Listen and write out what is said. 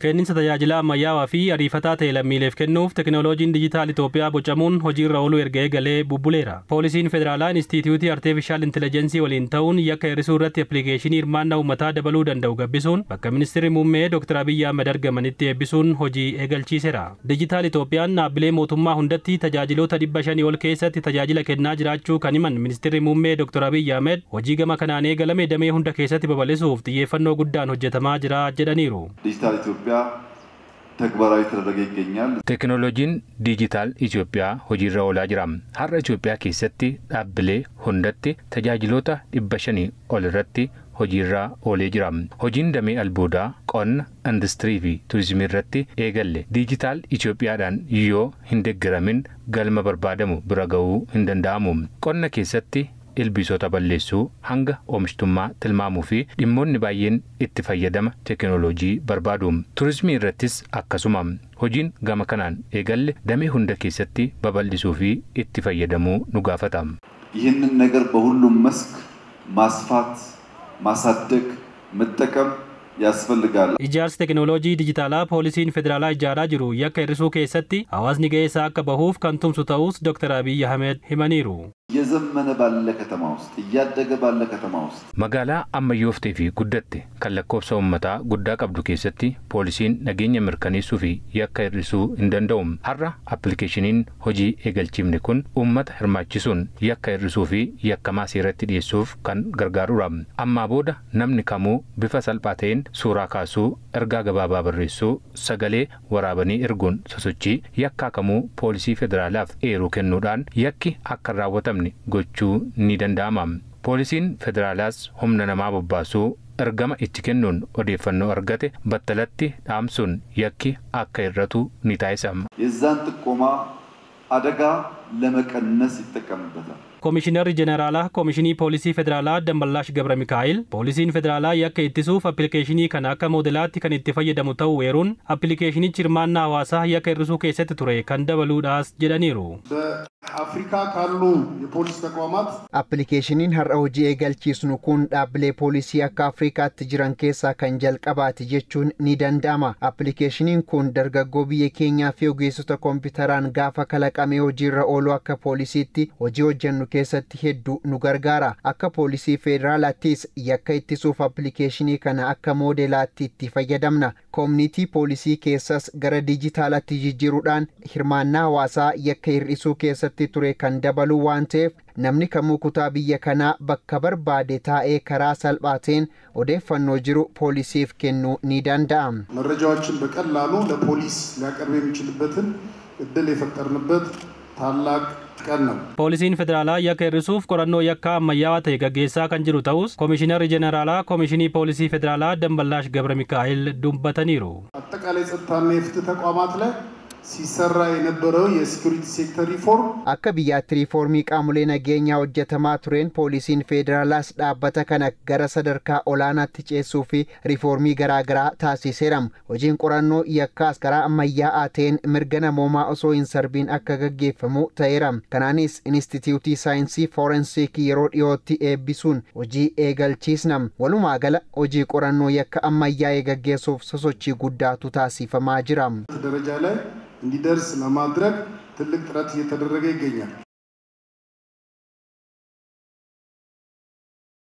Kenniinsa tajaajila ammayyaawaa fi ariifataa ta'e lammiileef kennuuf teknooloojiin dijitaal Itoophiyaa bocamuun hojiirra ooluu erga eegalee bubbuleera. Poolisiin Federaalaa Inistituutii Artiifishaal Intelligensii waliin ta'uun yakka hir'isuu irratti appilikeeshinii hirmaannaa uummataa dabaluu danda'u gabbisuun bakka Ministeerri Muummee Dr. Abiyyi Ahmed argamanitti eebbisuun hojii eegalchiiseera. Dijitaal Itoophiyaan dhaabbilee mootummaa hundatti tajaajiloota 500 ol keessatti tajaajila kennaa jiraachuu kan himan Ministeerri Muummee Dr. Abiyyi Ahmed hojii gama kanaan eegalame damee hunda keessatti babal'isuuf xiyyeeffannoo guddaan hojjetamaa jira jedhaniiru. Dijitaal Itoophiyaa ተግባራዊ ተደረገ ይገኛል። ቴክኖሎጂን ዲጂታል ኢትዮጵያ hojiirra oolaa jira. Har'a Itoophiyaa keessatti dhaabbilee hundatti tajaajiloota 500 ol irratti hojiirra oolee jira. Hojiin damee albuudaa, qonna, industirii fi turizimii irratti eegalle dijitaal Itoophiyaadhaan yoo hin deeggaramin galma barbaadamu bira ga'uu hin danda'amu. Qonna keessatti ilbiisota balleessuu hanga oomishtummaa tilmaamuu fi dhimmoonni baay'een itti fayyadama teknooloojii barbaadu. Turizimii irrattis akkasuma hojiin gama kanaan eegalle damee hunda keessatti babal'isuu fi itti fayyadamuu nu gaafata. ይህንን ነገር በሁሉም መስክ ማስፋት ማሳደግ መጠቀም ያስፈልጋል. Ijaarsi teknooloojii dijitaalaa poolisiin federaalaa ijaaraa jiru yakka hir'isuu keessatti hawaasni ga'eessaa akka bahuuf kan tumsu ta'us Dr. Abiyyi Ahmed himaniiru. የዘመነ ባለ ከተማ ውስጥ እያደገ ባለ ከተማ ውስጥ magaalaa ammayyooftee fi guddatte kan lakkoofsa uummataa guddaa qabdu keessatti poolisiin nageenya mirkaneessuu fi yakka hir'isuu hin danda'u. Har'a appilikeeshiniin hojii eegalchiifne kun uummata hirmaachisuun yakka hir'isuu fi yakkamaa seeratti dhiyeessuuf kan gargaarudha. Ammaa booda namni kamuu bifa salphaa ta'een suuraa kaasuu, ergaa gabaabaa barreessuu, sagalee waraabanii erguun sosochii yakkaa kamuu poolisii federaalaaf eeruu kennuudhaan yakki akka raawwatamu gochuu ni danda'ama. Poolisiin federaalaas humna namaa bobbaasuu ergama itti kennuun odeeffannoo argate battalatti dhaamsuun yakki akka hir'atu ni taasisa. የዛን ጥቆማ አደጋ ለመቀነስ ይጠቀምበታል. Komishinarri Jeneraalaa Komishinii Poolisii Federaalaa Damballaash Gabra Mikaa'il poolisiin federaalaa yakka ittisuuf appilikeeshinii kana akka moodelaatti kan itti fayyadamu ta'uu eeruun appilikeeshinichi hirmaannaa hawaasaa yakka hir'isuu keessatti ture kan dabaluudhaas jedhaniiru. በአፍሪካ ካሉ የፖሊስ ተቋማት appilikeeshiniin har'a hojii eegalchiisnu kun dhaabbilee poolisii akka Afrikaatti jiran keessaa kan jalqabaati jechuun ni danda'ama. Appilikeeshiniin kun dargaggoo biyya keenyaa fi ogeessota kompiitaraan gaafa kalaqamee hojiirra oolu akka poolisiitti hojii hojjennu keessatti hedduu nu gargaara. Akka poolisii federaalaattis yakka ittisuuf appilikeeshinii kana akka moodelaatti itti fayyadamna. Koominitii poolisii keessas gara dijitaalaatti jijjiiruudhaan hirmaannaa hawaasaa yakka hir'isuu keessatti ture kan dabaluu waan ta'eef namni kamuu kutaa biyya kanaa bakka barbaade taa'ee karaa salphaateen odeeffannoo jiru poolisiif kennuu ni danda'a. መረጃዎችን በቀላሉ ለፖሊስ ሊያቀርብ የሚችልበትን እድል የፈጠርንበት ታላቅ ቀን ነው። Poolisiin federaalaa yakka hir'isuuf qorannoo yakka ammayyaawaa ta'e gaggeessaa kan jiru ta'us Komishinarri Jeneraalaa Komishinii Poolisii Federaalaa Damballaash Gabra Mikaa'il dubbataniiru. አጠቃላይ ጸጥታና የፍትህ ተቋማት ላይ ሲሰራ የነበረው የሴኩሪቲ ሴክተር ሪፎርም akka biyyaatti riifoormii qaamolee nageenyaa hojjetamaa tureen poolisiin federaalaas dhaabbata kana gara sadarkaa olaanaatti ceessuu fi riifoormii garaagaraa taasiseera. Hojiin qorannoo yakkaas karaa ammayyaa'aa ta'een mirga namoomaa osoo hin sarbiin akka gaggeeffamu ta'eera. Kanaanis Inistituutii Saayinsii Forensiikii yeroo dhiyootti eebbisuun hojii eegalchiisna. Walumaa gala hojii qorannoo yakka ammayyaa'ee gaggeessuuf sosochii guddaatu taasifamaa jira. ደረጃ ላይ እንዲደርስ ለማድረግ ትልቅ ጥረት እየተደረገ ይገኛል።